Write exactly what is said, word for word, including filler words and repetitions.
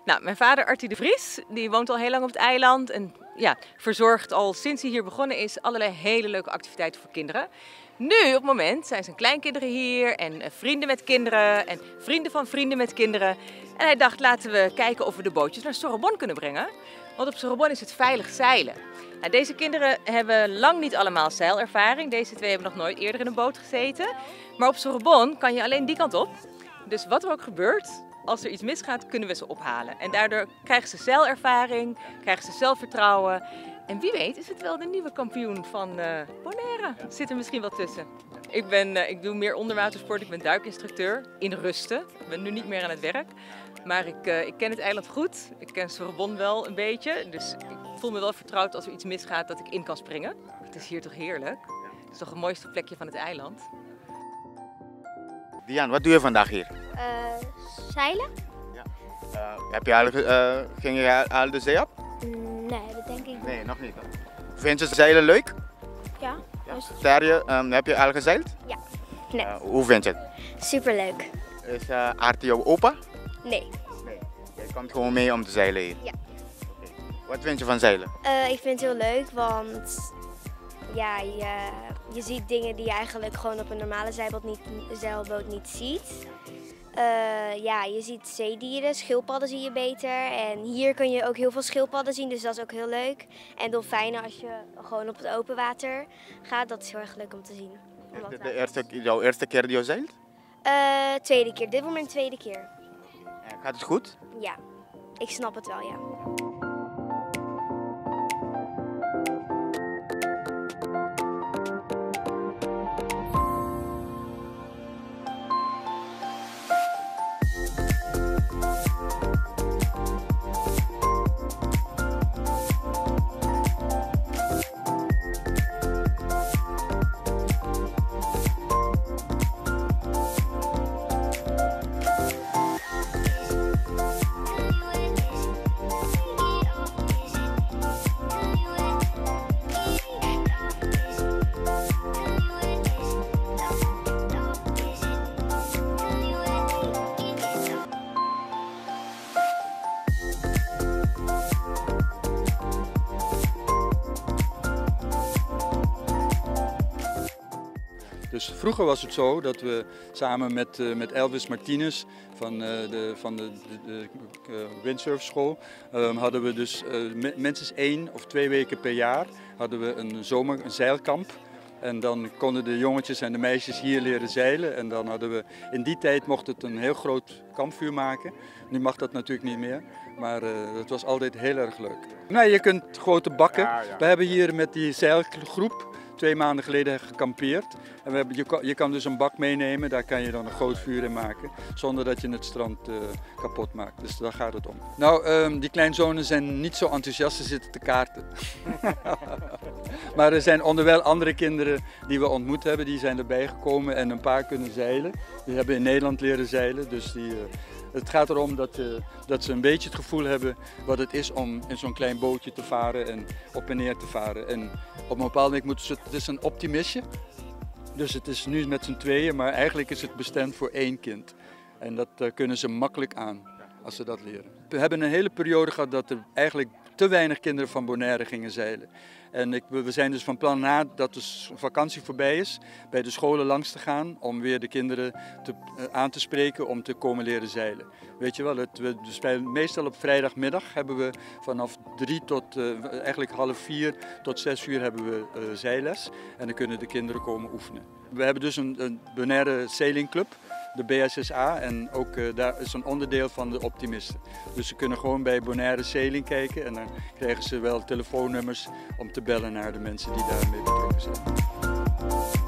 Nou, mijn vader Artie de Vries, die woont al heel lang op het eiland en ja, verzorgt al sinds hij hier begonnen is allerlei hele leuke activiteiten voor kinderen. Nu, op het moment, zijn zijn kleinkinderen hier en uh, vrienden met kinderen en vrienden van vrienden met kinderen. En hij dacht, laten we kijken of we de bootjes naar Sorobon kunnen brengen. Want op Sorobon is het veilig zeilen. Nou, deze kinderen hebben lang niet allemaal zeilervaring. Deze twee hebben nog nooit eerder in een boot gezeten. Maar op Sorobon kan je alleen die kant op. Dus wat er ook gebeurt, als er iets misgaat, kunnen we ze ophalen. En daardoor krijgen ze zeilervaring, krijgen ze zelfvertrouwen. En wie weet is het wel de nieuwe kampioen van uh, Bonaire. Zit er misschien wel tussen. Ik, ben, uh, ik doe meer onderwatersport, ik ben duikinstructeur in Rusten. Ik ben nu niet meer aan het werk. Maar ik, uh, ik ken het eiland goed. Ik ken Sorobon wel een beetje. Dus ik voel me wel vertrouwd als er iets misgaat dat ik in kan springen. Het is hier toch heerlijk. Het is toch het mooiste plekje van het eiland. Dian, wat doe je vandaag hier? Uh, zeilen? Ja. Uh, heb je al, uh, ging je al de zee op? Nee, dat denk ik niet. Nee, nog niet. Hè? Vind je zeilen leuk? Ja. Ja. Terje, um, heb je al gezeild? Ja. Nee. Uh, hoe vind je het? Superleuk. Is uh, Artie jouw opa? Nee. Nee. Jij komt gewoon mee om te zeilen hier? Ja. Okay. Wat vind je van zeilen? Uh, ik vind het heel leuk, want ja, je, je ziet dingen die je eigenlijk gewoon op een normale zeilboot niet, zeilboot niet ziet. Uh, ja, je ziet zeedieren, schildpadden zie je beter en hier kun je ook heel veel schildpadden zien, dus dat is ook heel leuk. En dolfijnen als je gewoon op het open water gaat, dat is heel erg leuk om te zien. Is dit de eerste, jouw eerste keer dat je zeilt? Uh, tweede keer, dit wordt mijn tweede keer. En gaat het goed? Ja, ik snap het wel, ja. Dus vroeger was het zo dat we samen met, uh, met Elvis Martinez van, uh, de, van de, de, de uh, windsurfschool um, hadden we dus uh, minstens één of twee weken per jaar hadden we een zomer een zeilkamp. En dan konden de jongetjes en de meisjes hier leren zeilen. En dan hadden we, in die tijd mocht het een heel groot kampvuur maken. Nu mag dat natuurlijk niet meer, maar uh, dat was altijd heel erg leuk. Nou, je kunt grote bakken. Ja, ja. We hebben hier met die zeilgroep twee maanden geleden gekampeerd. En we hebben, je, kan, je kan dus een bak meenemen, daar kan je dan een groot vuur in maken. Zonder dat je het strand uh, kapot maakt. Dus daar gaat het om. Nou, um, die kleinzonen zijn niet zo enthousiast, ze zitten te kaarten. Maar er zijn onderwijl andere kinderen die we ontmoet hebben, die zijn erbij gekomen en een paar kunnen zeilen. Die hebben in Nederland leren zeilen, dus die... Uh, Het gaat erom dat, uh, dat ze een beetje het gevoel hebben wat het is om in zo'n klein bootje te varen en op en neer te varen. En op een bepaald moment moeten ze, het is een optimistje, dus het is nu met z'n tweeën, maar eigenlijk is het bestemd voor één kind. En dat uh, kunnen ze makkelijk aan als ze dat leren. We hebben een hele periode gehad dat er eigenlijk te weinig kinderen van Bonaire gingen zeilen. En ik, we zijn dus van plan nadat de vakantie voorbij is, bij de scholen langs te gaan om weer de kinderen te, uh, aan te spreken om te komen leren zeilen. Weet je wel, het, we, dus wij, meestal op vrijdagmiddag hebben we vanaf drie tot uh, eigenlijk half vier tot zes uur hebben we uh, zeilles en dan kunnen de kinderen komen oefenen. We hebben dus een, een Bonaire Sailing Club, de B S S A, en ook uh, daar is een onderdeel van de optimisten. Dus ze kunnen gewoon bij Bonaire Sailing kijken en dan krijgen ze wel telefoonnummers om te bellen naar de mensen die daarmee betrokken zijn.